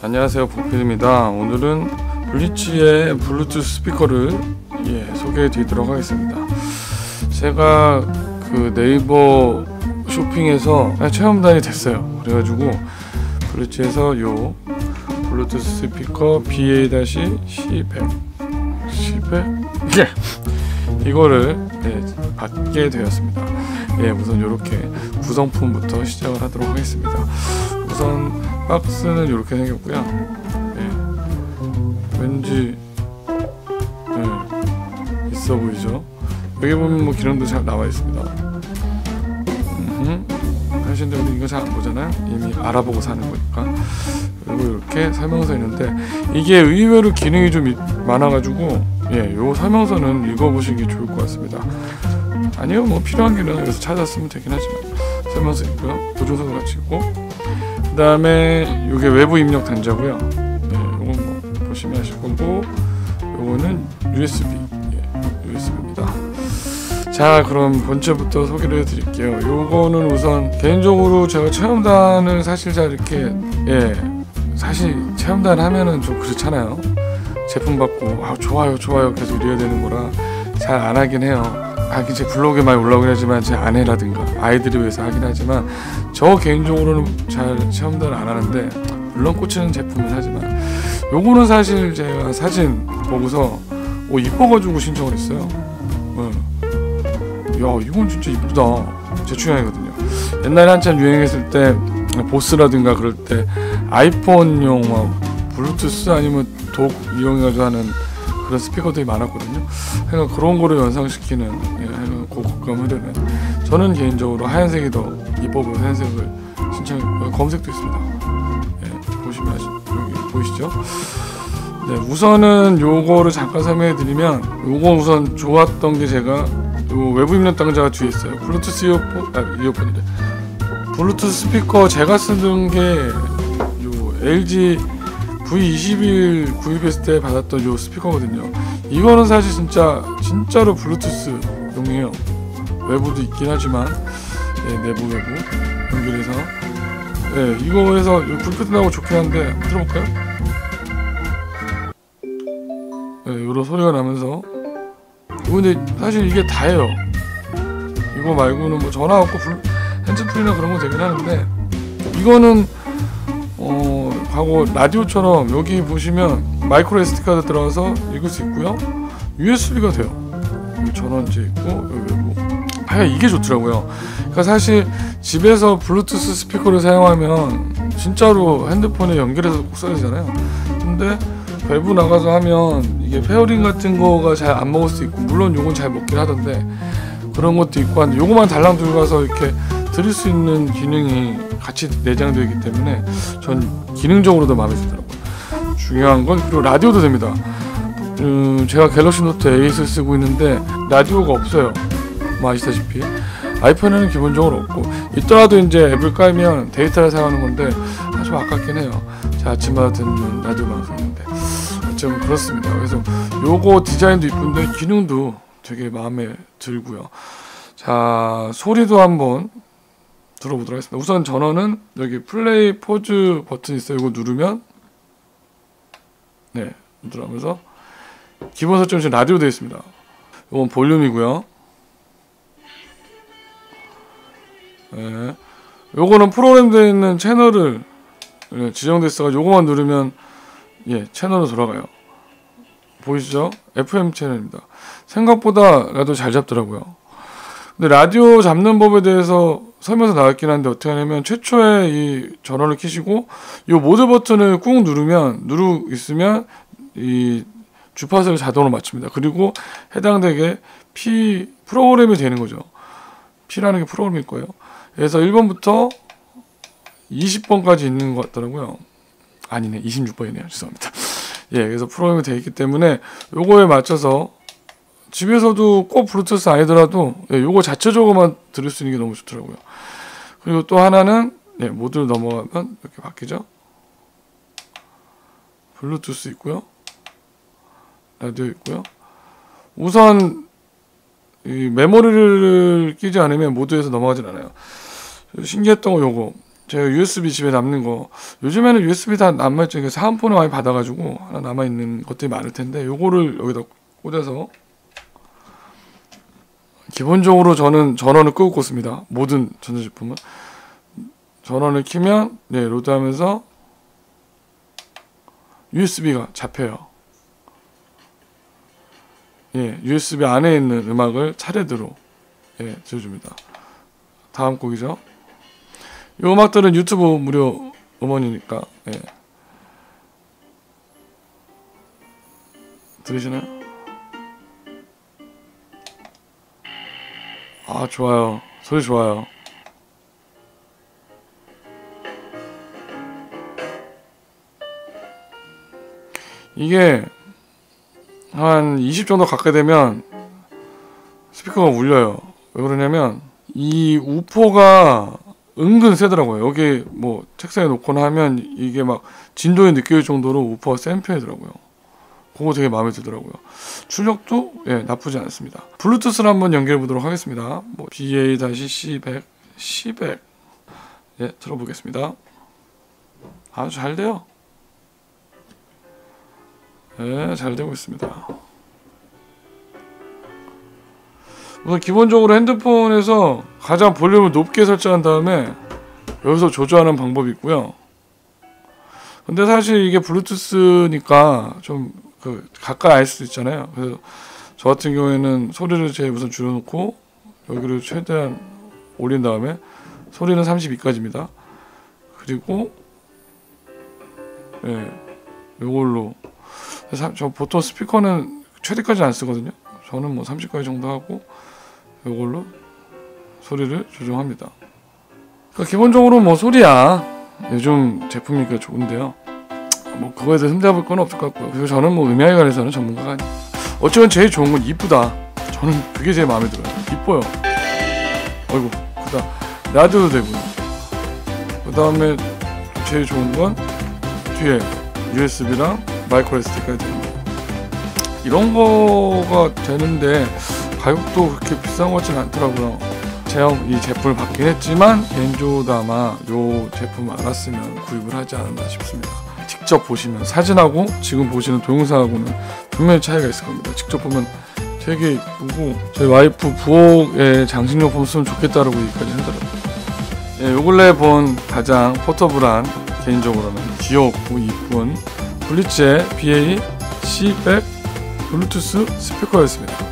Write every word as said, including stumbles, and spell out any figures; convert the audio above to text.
안녕하세요, 보필입니다. 오늘은 블리츠의 블루투스 스피커를 예, 소개해 드리도록 하겠습니다. 제가 그 네이버 쇼핑에서 체험단이 됐어요. 그래가지고 블리츠에서 요 블루투스 스피커 비 에이 씨 백 씨 백 예, 이거를 예, 받게 되었습니다. 예, 우선 이렇게 구성품부터 시작을 하도록 하겠습니다. 우선 박스는 이렇게 생겼고요. 예, 왠지 예, 있어 보이죠? 여기 보면 뭐 기능도 잘 나와 있습니다. 하시는 분들 이거 잘 안 보잖아요. 이미 알아보고 사는 거니까. 그리고 이렇게 설명서 있는데 이게 의외로 기능이 좀 많아가지고 예, 요 설명서는 읽어보시는 게 좋을 것 같습니다. 아니요, 뭐 필요한 기능은 여기서 찾았으면 되긴 하지만 설명서 있고요. 보조서도 같이 있고, 그 다음에 이게 외부 입력 단자고요. 예, 요건 뭐 보시면 하실 거고, 요거는 유에스비, 예, 유에스비입니다. 자, 그럼 본체부터 소개를 해드릴게요. 요거는 우선 개인적으로 제가 체험단을 사실 잘 이렇게 예, 사실 체험단 하면은 좀 그렇잖아요. 제품 받고 아 좋아요 좋아요 계속 이래야 되는 거라 잘 안 하긴 해요. 하긴 제 블로그에 많이 올라오긴 하지만 제 아내라든가 아이들을 위해서 하긴 하지만 저 개인적으로는 잘 체험단을 안 하는데, 물론 꽂히는 제품은 하지만 요거는 사실 제가 사진 보고서 오 이뻐가지고 신청을 했어요. 어. 야, 이건 진짜 이쁘다. 제 취향이거든요. 옛날에 한참 유행했을 때 보스라든가 그럴 때 아이폰용 막 블루투스 아니면 독 이용해가지고 하는 그런 스피커들이 많았거든요. 그러니까 그런 거를 연상시키는 예, 고급감 흐르는, 저는 개인적으로 하얀색이 더 이뻐 보여서 하얀색을 신청했고요. 검색도 있습니다. 예, 보시면 아시, 여기 보이시죠? 네, 우선은 요거를 잠깐 설명해 드리면, 요거 우선 좋았던 게 제가 요 외부 입력 단자가 뒤에 있어요. 블루투스 이어폰, 아 이어폰이래. 블루투스 스피커 제가 쓰던 게 요 엘지 브이 이십일 구입했을 때 받았던 요 스피커거든요. 이거는 사실 진짜 진짜로 블루투스용이에요. 외부도 있긴 하지만 예, 내부 외부 연결해서 예, 이거에서 불빛나고 좋긴 한데 한번 들어볼까요? 예, 요런 소리가 나면서, 근데 사실 이게 다예요. 이거 말고는 뭐 전화 없고 불, 핸즈프리나 그런 거 되긴 하는데, 이거는 어 하고 라디오처럼 여기 보시면 마이크로 에스디 카드 들어가서 읽을 수 있고요. 유에스비가 돼요. 여기 전원지 있고 여기 외부. 하여 이게 좋더라고요. 그러니까 사실 집에서 블루투스 스피커를 사용하면 진짜로 핸드폰에 연결해서 꼭 써야 되잖아요. 근데 외부 나가서 하면 이게 페어링 같은 거가 잘 안 먹을 수 있고, 물론 요건 잘 먹긴 하던데 그런 것도 있고 한데, 요거만 달랑 들고 가서 이렇게 들을 수 있는 기능이 같이 내장되어 있기 때문에 전 기능적으로도 마음에 들더라고요. 중요한 건 그리고 라디오도 됩니다. 음, 제가 갤럭시 노트 에잇을 쓰고 있는데 라디오가 없어요. 뭐 아시다시피 아이폰에는 기본적으로 없고, 있더라도 이제 앱을 깔면 데이터를 사용하는 건데 아주 아깝긴 해요. 제가 아침마다 듣는 라디오 방송인데 좀 그렇습니다. 그래서 요거 디자인도 이쁜데 기능도 되게 마음에 들고요. 자, 소리도 한번 들어보도록 하겠습니다. 우선 전원은 여기 플레이 포즈 버튼 있어요. 이거 누르면 네, 누르면서 기본 설정 지금 라디오 되어 있습니다. 이건 볼륨이고요. 네, 요거는 프로그램되어 있는 채널을 네, 지정돼 있어가지고 요거만 누르면 예, 채널로 돌아가요. 보이시죠? 에프엠 채널입니다. 생각보다 라디오 잘 잡더라고요. 근데 라디오 잡는 법에 대해서 설명서 나왔긴 한데, 어떻게 하냐면 최초에 이 전원을 켜시고 이 모드 버튼을 꾹 누르면 누르고 있으면 이 주파수를 자동으로 맞춥니다. 그리고 해당되게 P 프로그램이 되는 거죠. P라는 게 프로그램일 거예요. 그래서 일 번부터 이십 번까지 있는 것 같더라고요. 아니네, 이십육 번이네요. 죄송합니다. 예, 그래서 프로그램이 되어 있기 때문에 요거에 맞춰서 집에서도 꼭 블루투스 아니더라도 예, 요거 자체적으로만 들을 수 있는 게 너무 좋더라고요. 그리고 또 하나는 예, 모드를 넘어가면 이렇게 바뀌죠. 블루투스 있고요. 라디오 있고요. 우선 이 메모리를 끼지 않으면 모드에서 넘어가진 않아요. 신기했던 거 요거. 제가 유에스비 집에 남는 거, 요즘에는 유에스비 다 남아있죠. 그러니까 사은폰을 많이 받아가지고 하나 남아있는 것들이 많을 텐데, 요거를 여기다 꽂아서 기본적으로 저는 전원을 끄고 꽂습니다. 모든 전자제품은 전원을 켜면 네, 로드하면서 유에스비가 잡혀요. 예, 유에스비 안에 있는 음악을 차례대로 예, 들려줍니다. 다음 곡이죠. 이 음악들은 유튜브 무료 음원이니까 예. 들으시나요? 아, 좋아요. 소리 좋아요. 이게 한 이십 정도 가까이 되면 스피커가 울려요. 왜 그러냐면 이 우퍼가 은근 세더라고요. 여기 뭐 책상에 놓거나 하면 이게 막 진동이 느껴질 정도로 우퍼가 센 편이더라고요. 그거 되게 마음에 들더라고요. 출력도 예, 나쁘지 않습니다. 블루투스를 한번 연결해 보도록 하겠습니다. 뭐 비에이 씨 백, 씨 백 예, 들어보겠습니다. 아주 잘 돼요. 예, 잘 되고 있습니다. 우선 기본적으로 핸드폰에서 가장 볼륨을 높게 설정한 다음에 여기서 조절하는 방법이 있고요. 근데 사실 이게 블루투스니까 좀 그 가까이 알 수도 있잖아요. 그래서 저 같은 경우에는 소리를 제일 우선 줄여놓고 여기를 최대한 올린 다음에 소리는 삼십이까지입니다. 그리고 예, 이걸로 저 보통 스피커는 최대까지 안 쓰거든요. 저는 뭐 삼십까지 정도 하고 이걸로 소리를 조정합니다. 그러니까 기본적으로 뭐 소리야 요즘 제품이니까 좋은데요. 뭐 그거에 대해서 흠잡을 건 없을 것 같고요. 그리고 저는 뭐 음향에 관해서는 전문가가 아니에요. 어쨌든 제일 좋은 건 이쁘다. 저는 그게 제일 마음에 들어요. 이뻐요. 어이구, 그다음 라디오도 되고요. 그 다음에 제일 좋은 건 뒤에 유에스비랑 마이크로 에스디까지 됩니다. 이런 거가 되는데 가격도 그렇게 비싼 것 같지는 않더라고요. 제가 이 제품을 받긴 했지만 개인적으로 아마 이 제품 알았으면 구입을 하지 않았나 싶습니다. 직접 보시면 사진하고 지금 보시는 동영상하고는 분명히 차이가 있을 겁니다. 직접 보면 되게 이쁘고 저희 와이프 부엌에 장식용품 쓰면 좋겠다라고 얘기까지 하더라고요. 예, 요 근래 본 가장 포터블한 개인적으로는 귀엽고 이쁜 블리츠의 비에이 씨 백 블루투스 스피커였습니다.